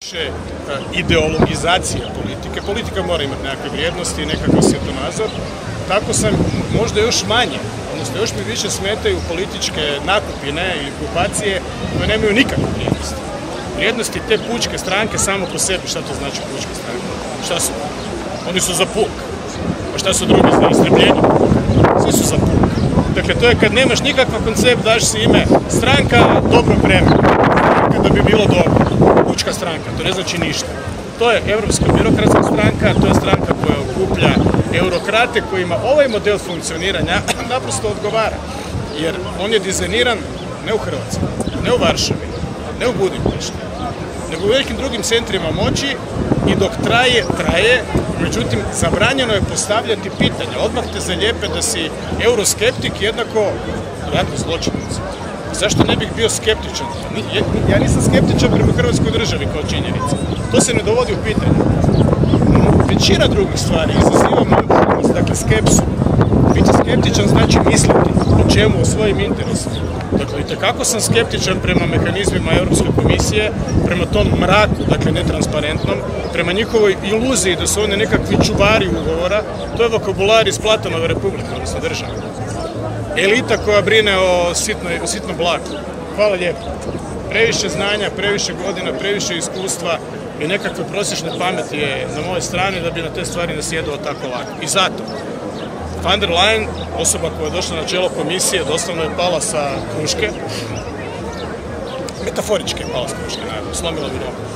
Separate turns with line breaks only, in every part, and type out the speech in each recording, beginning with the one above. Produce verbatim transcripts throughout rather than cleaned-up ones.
Više ideologizacija politike. Politika mora imati nekakve vrijednosti i nekakav svjetonazor. Tako sam možda još manje, odnosno još mi više smetaju političke nakupine ili grupacije koje nemaju nikakve vrijednosti. Vrijednosti te pučke stranke samo po sebi, šta to znači pučka stranka? Šta su? Oni su za puk. Pa šta su drugi za istrebljenje? Svi su za puk. Dakle, to je kad nemaš nikakav koncept, daš si ime stranka dobro vremena. Kada bi bilo dobro. Pučka stranka, to ne znači ništa. To je Europska birokratska stranka, to je stranka koja okuplja eurokrate kojima ovaj model funkcioniranja naprosto odgovara. Jer on je dizajniran ne u Hrvatskoj, ne u Varšavi, ne u Budimpešti, nego u velikim drugim centrima moći i dok traje, traje, međutim, zabranjeno je postavljati pitanja. Odmah te zalijepe da si euroskeptik jednako ratni zločinac. Zašto ne bih bio skeptičan? Ja nisam skeptičan prema Hrvatskoj državi kao činjenica. To se ne dovodi u pitanje. Većina drugih stvari izaziva moju odnos, dakle skepsu. Biti skeptičan znači misliti o čemu, o svojim interesima. Dakle, itekako sam skeptičan prema mehanizmima Europske komisije, prema tom mraku, dakle netransparentnom, prema njihovoj iluziji da su oni nekakvi čuvari ugovora. To je vokabular iz Platonove republike, odnosno države. Elita koja brine o sitnom blagu. Hvala lijepo. Previše znanja, previše godina, previše iskustva i nekakve prosječne pameti je na moje strani da bi na te stvari nasjedao tako lako. I zato, Van der Leyen, osoba koja je došla na čelo komisije, doslovno je pala sa kruške. Metaforički je pala sa kruške, naravno, slomila bi nogu.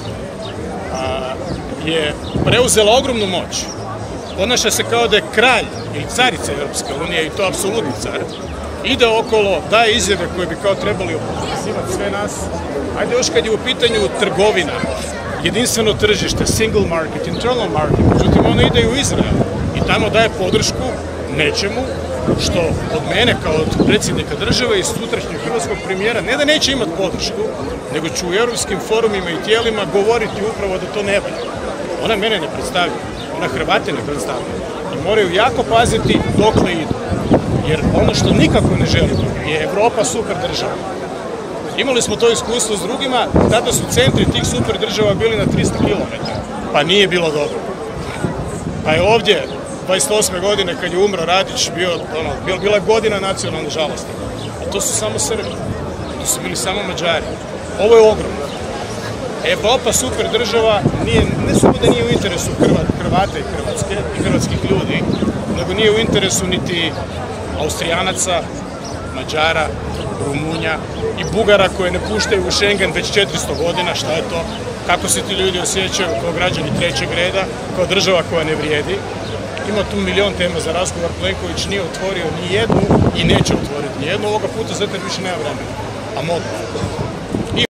Je preuzela ogromnu moć. Ponaša se kao da je kralj ili carica Europske unije i to apsolutni car. Ide okolo, daje izjave koje bi kao trebali opisivati sve nas. Ajde još kad je u pitanju trgovina, jedinstveno tržište, single market, internal market, međutim ono ide i u Izrael i tamo daje podršku nečemu što od mene kao od predsjednika države i sutrašnjeg hrvatskog premijera ne da neće imati podršku, nego ću u europskim forumima i tijelima govoriti upravo da to ne valja. Ona mene ne predstavlja. Na Hrvate ne predstavljaju i moraju jako paziti dokle idu. Jer ono što nikako ne želimo je Evropa super država. Imali smo to iskustvo s drugima, tada su centri tih super država bili na tristo kilometara, pa nije bilo dobro. Pa je ovdje, dvadeset osme godine, kad je umro Radić, bio, ono, bila je godina nacionalne žalosti. A to su samo Srbi, to su bili samo Mađari. Ovo je ogromno. Evropa super država nije, ne samo da nije u interesu Hrvata i Hrvatske i hrvatskih ljudi, nego nije u interesu niti Austrijanaca, Mađara, Rumunja i Bugara koje ne puštaju u Schengen već četiristo godina. Šta je to? Kako se ti ljudi osjećaju kao građani trećeg reda, kao država koja ne vrijedi? Ima tu milion tema za razgovor. Plenković nije otvorio ni jednu i neće otvoriti ni jednu ovoga puta, zato jer više nema vremena. A mogu.